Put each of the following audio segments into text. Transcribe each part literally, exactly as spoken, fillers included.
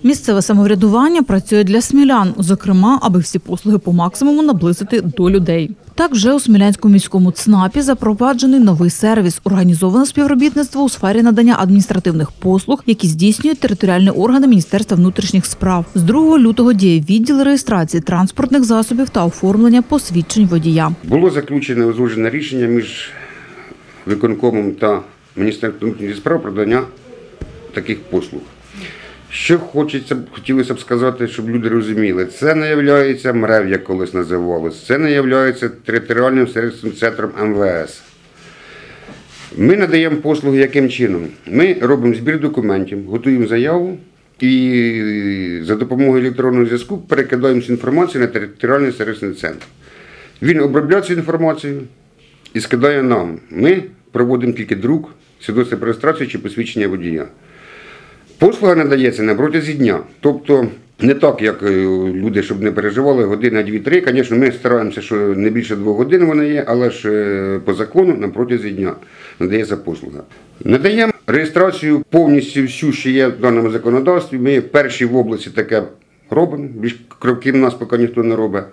Місцеве самоврядування працює для смілян, зокрема, аби всі послуги по максимуму наблизити до людей. Так, вже у Смілянському міському ЦНАПі запроваджений новий сервіс – організоване співробітництво у сфері надання адміністративних послуг, які здійснюють територіальні органи Міністерства внутрішніх справ. З другого лютого діє відділ реєстрації транспортних засобів та оформлення посвідчень водія. Було заключене узгоджене рішення між виконкомом та Міністерством внутрішніх справ про надання таких послуг. Що хочеться, хотілося б сказати, щоб люди розуміли, це не є ем РЕВ, як колись називалось, це не є територіальним сервісним центром ем ве ес. Ми надаємо послуги яким чином? Ми робимо збір документів, готуємо заяву і за допомогою електронного зв'язку перекидаємо цю інформацію на територіальний сервісний центр. Він обробляє цю інформацію і скидає нам. Ми проводимо тільки друк, свідоцтво про реєстрацію чи посвідчення водія. Послуга надається на протязі дня. Тобто не так, як люди, щоб не переживали, година, дві-три. Звісно, ми стараємося, що не більше двох годин вона є, але ж по закону на протязі дня надається послуга. Надаємо реєстрацію повністю всю, що є в даному законодавстві. Ми перші в області таке робимо, більш крім нас поки ніхто не робить.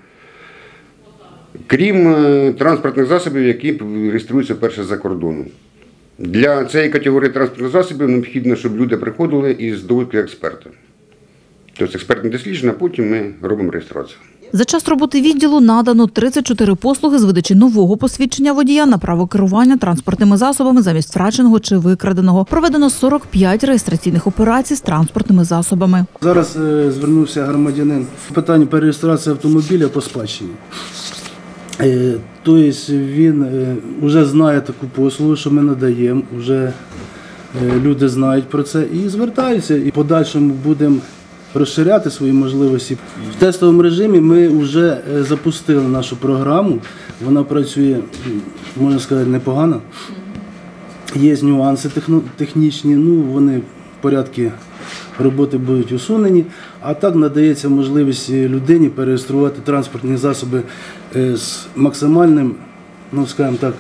Крім транспортних засобів, які реєструються перше за кордоном. Для цієї категорії транспортних засобів необхідно, щоб люди приходили із довідкою експерта. Тобто експертне дослідження, а потім ми робимо реєстрацію. За час роботи відділу надано тридцять чотири послуги з видачі нового посвідчення водія на право керування транспортними засобами замість втраченого чи викраденого. Проведено сорок п'ять реєстраційних операцій з транспортними засобами. Зараз е, звернувся громадянин з питання перереєстрації автомобіля по спадщині. Е, тобто він е, вже знає таку послугу, що ми надаємо, вже е, люди знають про це і звертаються. І в подальшому будемо розширяти свої можливості. В тестовому режимі ми вже запустили нашу програму, вона працює, можна сказати, непогано. Є нюанси технічні, ну вони в порядку роботи будуть усунені, а так надається можливість людині перереєструвати транспортні засоби з максимальним, ну скажімо так,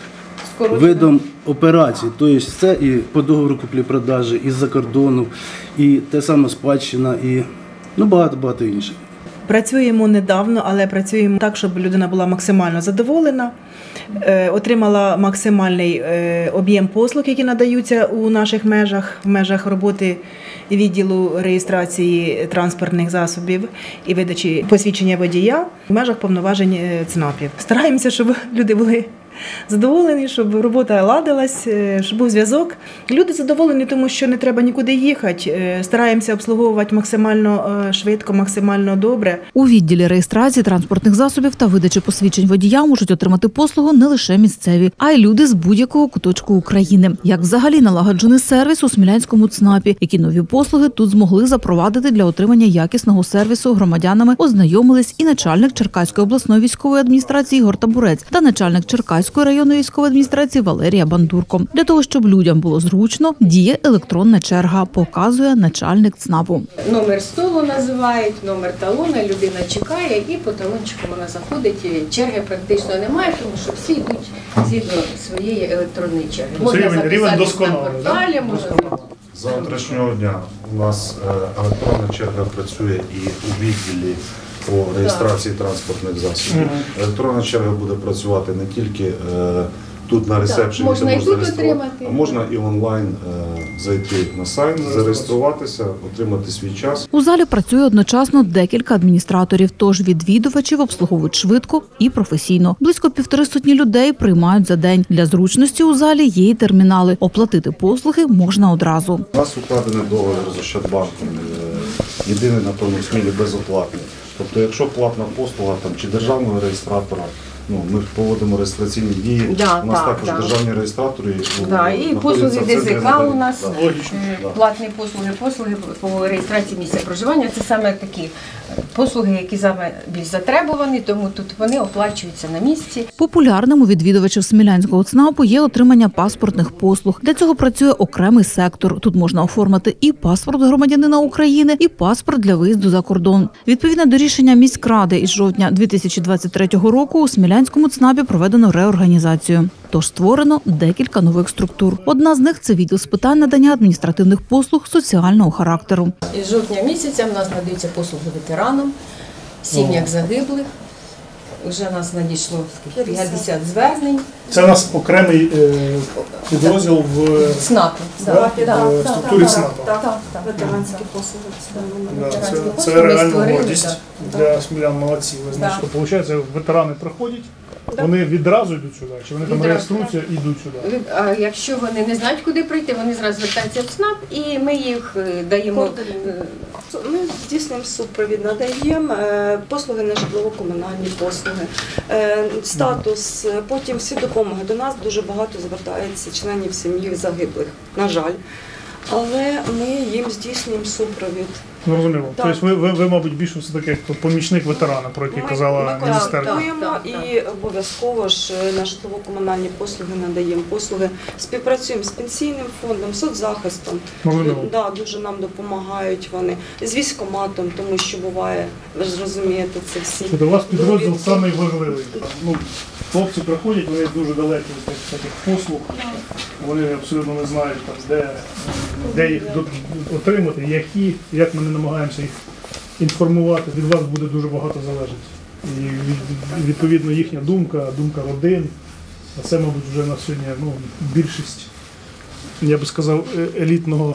видом операцій. Тобто це і по договору куплі-продажі, і з-за кордону, і те саме спадщина, і ну, багато-багато інших. Працюємо недавно, але працюємо так, щоб людина була максимально задоволена, отримала максимальний об'єм послуг, які надаються у наших межах, в межах роботи відділу реєстрації транспортних засобів і видачі посвідчення водія в межах повноважень ЦНАПів. Стараємося, щоб люди були задоволені, щоб робота ладилась, щоб був зв'язок. Люди задоволені, тому що не треба нікуди їхати. Стараємося обслуговувати максимально швидко, максимально добре. У відділі реєстрації транспортних засобів та видачі посвідчень водія можуть отримати послугу не лише місцеві, а й люди з будь-якого куточку України. Як взагалі налагоджений сервіс у Смілянському ЦНАПі, які нові послуги тут змогли запровадити для отримання якісного сервісу громадянами, ознайомились і начальник Черкаської обласної військової адміністрації Ігор Табурець та начальник Черкаської районної військової адміністрації Валерія Бандурко. Для того, щоб людям було зручно, діє електронна черга, показує начальник ЦНАПу. Номер столу називають, номер талона, людина чекає і по талончику вона заходить. Черги практично немає, тому що всі йдуть згідно своєї електронної черги. Можна записатися на порталі, можна... З завтрашнього дня у нас електронна черга працює і у відділі по реєстрації транспортних засобів. Mm-hmm. Електронна черга буде працювати не тільки е, тут на ресепшені, можна і тут отримати, а можна і онлайн е, зайти на сайт, зареєструватися, отримати свій час. У залі працює одночасно декілька адміністраторів, тож відвідувачів обслуговують швидко і професійно. Близько півтори сотні людей приймають за день. Для зручності у залі є і термінали. Оплатити послуги можна одразу. У нас укладений договір з Ощадбанком, єдиний на тому Смілі безоплатний. Тобто, якщо платна послуга там, чи державного реєстратора, ну, ми поводимо реєстраційні дії, да, у нас так, також так. державні реєстратори. Да, і послуги ДЗК у нас, да. платні послуги, послуги по реєстрації місця проживання. Це саме такі послуги, які саме більш затребувані, тому тут вони оплачуються на місці. Популярним у відвідувачів Смілянського ЦНАПу є отримання паспортних послуг. Для цього працює окремий сектор. Тут можна оформити і паспорт громадянина України, і паспорт для виїзду за кордон. Відповідно до рішення міськради із жовтня дві тисячі двадцять третього року у Смілянському Смілянському ЦНАПі проведено реорганізацію. Тож створено декілька нових структур. Одна з них – це відділ з питань надання адміністративних послуг соціального характеру. Із жовтня місяця в нас надаються послуги ветеранам, сім'ях загиблих. Вже нас надійшло п'ятдесят звернень. Це у нас окремий е, підрозділ в ЦНАПу. да, в структурі ЦНАПу. Так, так. Ветеранські послуги. Да, Ветеранські це, послуги це ми реальна створили, гордість да. для смілян, молодці. Ви знаєте, що виходить, ветерани приходять, вони відразу йдуть сюди, чи вони там Відразу. реєструються і йдуть сюди? А якщо вони не знають, куди прийти, вони зразу звертаються в ЦНАП і ми їх е, даємо. е, Ми здійснюємо супровід, надаємо е, послуги на житлово-комунальні послуги, е, статус, е, потім всі допомоги. До нас дуже багато звертається членів сім'ї загиблих, на жаль. Але ми їм здійснюємо супровід. Зрозуміло. Так. Тобто ви, ви, ви, мабуть, більше все-таки як помічник ветерана, про який казала ми міністерка. контактуємо Так, так, і обов'язково ж на житлово-комунальні послуги надаємо послуги. Співпрацюємо з пенсійним фондом, соцзахистом. Зрозуміло. Да, дуже нам допомагають вони. З військкоматом, тому що буває, ви ж розумієте, це всі. Тобто у вас підрозділ довідки. самий важливий. Ну, хлопці приходять, вони дуже далекі від тих всяких послуг, вони абсолютно не знають, там, де, де їх до- отримати, які, як ми не намагаємося їх інформувати. Від вас буде дуже багато залежить. І від- відповідно їхня думка, думка родин, а це, мабуть, вже на сьогодні ну, більшість, я би сказав, е- елітного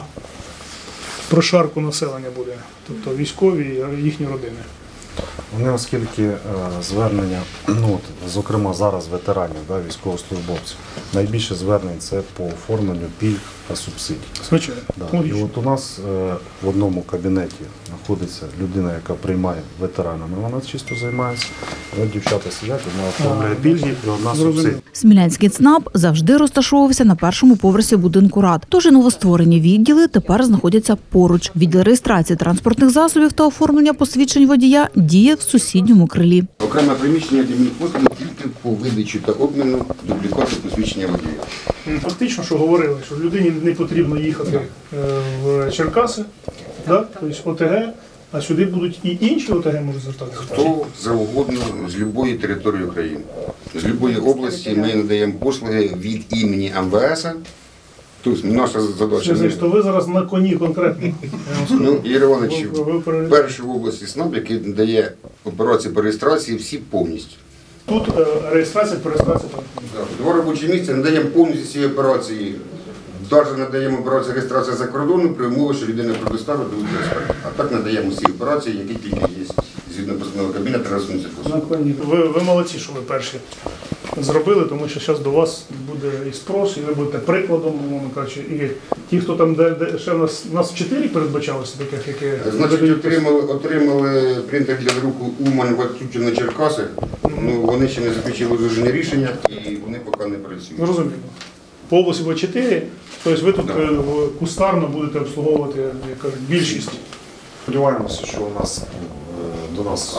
прошарку населення буде, тобто військові і їхні родини. Вони, оскільки е, звернення, ну от, зокрема зараз ветеранів, да, військовослужбовців, найбільше звернень це по оформленню пільг та субсидій. Звичайно. Да. І Логічно. от у нас е, в одному кабінеті знаходиться людина, яка приймає ветеранами. Вона чисто займається. От дівчата сидять, одна оформляє пільги і одна Зрозуміло. субсидія. Смілянський ЦНАП завжди розташовувався на першому поверсі будинку рад. Тож і новостворені відділи тепер знаходяться поруч. Відділ реєстрації транспортних засобів та оформлення посвідчень водія діє в сусідньому крилі. Окреме приміщення для послуги тільки по видачі та обміну дублікату посвідчення водія. Фактично, що говорили, що людині не потрібно їхати е, в Черкаси, да? Тобто ОТГ, а сюди будуть і інші ОТГ можуть звертатися. Хто завгодно з будь-якої території України. З будь-якої області ми надаємо послуги від імені ем ве ес. Тобто наша задача. Це значить, то ви зараз на коні конкретно. Я вам скажу. Ну, Ігор Іванович, Ви- ви пере- перший в області СНАП, який надає операції по реєстрації всі повністю. Тут е, реєстрація, перереєстрація. там. Два робочі місця надаємо повністю ці операції. Навіть надаємо операцію реєстрації за кордоном при умові, що людина предоставить до експерта. А так надаємо всі операції, які тільки є згідно постанови Кабінету Міністрів. На коні. Ви, ви молодці, що ви перші зробили, тому що зараз до вас буде і спрос, і ви будете прикладом, умовно кажучи. І ті, хто там, де, де ще в нас, у нас чотири передбачалося таких, які... Значить, отримали, отримали принтер для друку Умань, Ватутіна, Черкаси. Ну, вони ще не заключили узгодження рішення і вони поки не працюють. Ну, розуміло. По області ви чотири, тобто ви тут Да. е, в- кустарно будете обслуговувати, як кажуть, більшість. Сподіваємося, що у нас е, до нас е,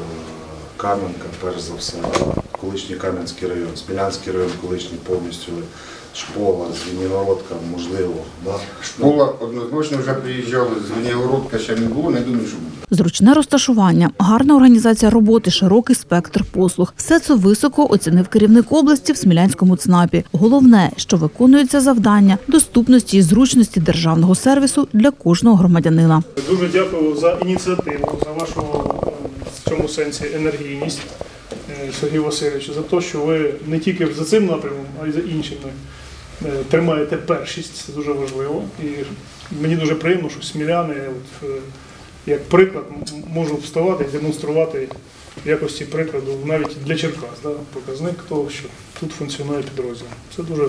Кам'янка, перш за все, колишній Кам'янський район, Смілянський район, колишній повністю, Шпола, Звенигородка, можливо. Да? Школа однозначно вже приїжджала, Звенигородка ще не було, не думаю, що буде. Зручне розташування, гарна організація роботи, широкий спектр послуг. Все це високо оцінив керівник області в Смілянському ЦНАПі. Головне, що виконується завдання доступності і зручності державного сервісу для кожного громадянина. Дуже дякую за ініціативу, за вашу е, в цьому сенсі енергійність, е, Сергію Васильовичу, за те, що ви не тільки за цим напрямом, а й за іншими е, тримаєте першість. Це дуже важливо. І мені дуже приємно, що сміляни от, е, як приклад м- можу вставати і демонструвати в якості прикладу навіть для Черкас. Да, показник того, що тут функціонує підрозділ. Це дуже е,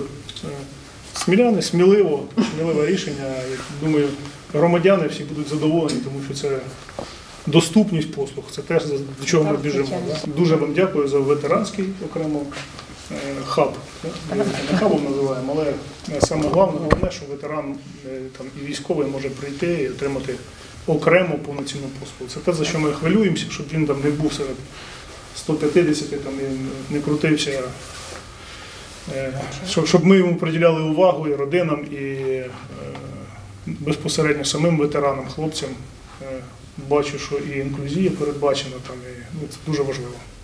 сміляне, сміливо, сміливе рішення. Я думаю, громадяни всі будуть задоволені, тому що це доступність послуг, це теж до чого ми Так, біжимо. звичайно. Да. Дуже вам дякую за ветеранський окремо е, хаб. Ми його не хабом називаємо, але саме головне, головне, що ветеран е, там, і військовий може прийти і отримати окремо повноцінну послугу. Це те, за що ми хвилюємося, щоб він там не був серед сто п'ятдесят там, і не крутився. Е, Щоб, щоб ми йому приділяли увагу і родинам, і е, безпосередньо самим ветеранам, хлопцям. Е, Бачу, що і інклюзія передбачена там, і ну, це дуже важливо.